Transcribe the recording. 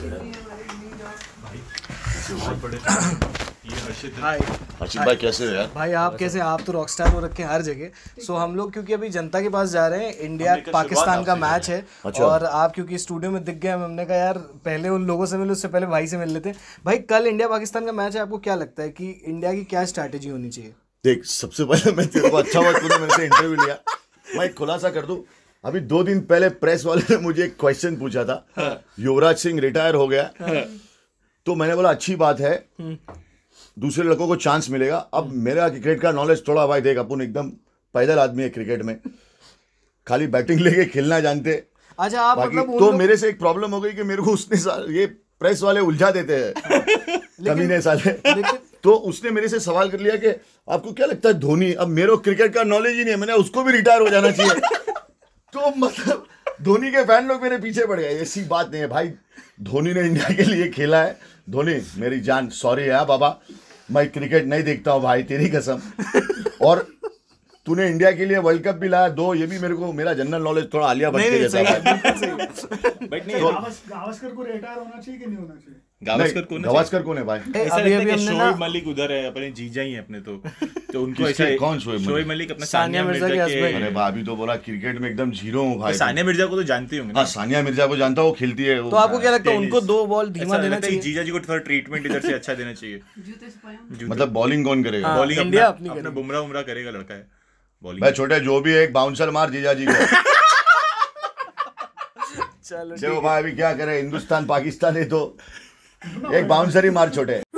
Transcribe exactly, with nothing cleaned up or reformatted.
हाय हर्षित भाई कैसे हो यार? भाई आप कैसे? आप तो रॉकस्टार हो रखे हैं हर जगह। सो हम लोग क्योंकि अभी जनता के पास जा रहे हैं, इंडिया पाकिस्तान का मैच है। अच्छा। और आप क्योंकि स्टूडियो में दिख गए, हमने कहा यार पहले उन लोगों से मिले, उससे पहले भाई से मिल लेते हैं। भाई कल इंडिया पाकिस्तान का मैच है, आपको क्या लगता है कि इंडिया की क्या स्ट्रैटेजी होनी चाहिए? देख, सबसे पहले मैं तेरे को अच्छा बात तूने मेरे से इंटरव्यू लिया। मैं एक खुलासा कर दूं, अभी दो दिन पहले प्रेस वाले ने मुझे एक क्वेश्चन पूछा था। हाँ। युवराज सिंह रिटायर हो गया। हाँ। तो मैंने बोला अच्छी बात है, दूसरे लड़कों को चांस मिलेगा। अब मेरा क्रिकेट का नॉलेज थोड़ा, भाई देख अपन एकदम पैदल आदमी है क्रिकेट में, खाली बैटिंग लेके खेलना जानते। अच्छा आप मतलब तो मेरे से एक प्रॉब्लम हो गई कि मेरे को उसने, ये प्रेस वाले उलझा देते हैं कमीने साले। तो उसने मेरे से सवाल कर लिया कि आपको क्या लगता है धोनी, अब मेरे को क्रिकेट का नॉलेज ही नहीं है, मैंने उसको भी रिटायर हो जाना चाहिए। तो मतलब धोनी के फैन लोग मेरे पीछे पड़ गए। ऐसी बात नहीं है भाई, धोनी ने इंडिया के लिए खेला है। धोनी मेरी जान, सॉरी है बाबा, मैं क्रिकेट नहीं देखता हूँ भाई, तेरी कसम। और तूने इंडिया के लिए वर्ल्ड कप भी लाया दो, ये भी मेरे को, मेरा जनरल नॉलेज थोड़ा आलिया भट्ट के जैसा है। गावस्कर को रिटायर होना चाहिए कि नहीं होना चाहिए? गावस्कर कौन है? गावस्कर कौन है भाई? अभी अभी शोएब मलिक उधर है, अपने जीजा ही है अपने, तो तो उनको ऐसा कौन शोएब शोएब मलिक अपना सानिया मिर्जा के हस्बैंड। अरे भाभी तो बोला क्रिकेट में एकदम जीरो हूँ भाई। सानिया मिर्जा को तो जानते होंगे ना? हाँ, सानिया मिर्जा को जानता हूँ, वो खेलती है। तो आपको क्या लगता है उनको दो बॉल धीमा देना चाहिए? जीजा जी को थोड़ा ट्रीटमेंट इधर से अच्छा देना चाहिए। मतलब बॉलिंग कौन करेगा? बॉलिंग इंडिया अपना बुमराह उमराह करेगा, लड़का है बॉलिंग। मैं छोटे जो भी है, एक बाउंसर मार जीजा जी को। चलो देखो भाई अभी क्या करे, हिंदुस्तान पाकिस्तान है तो एक बाउंसर ही मार छोटे।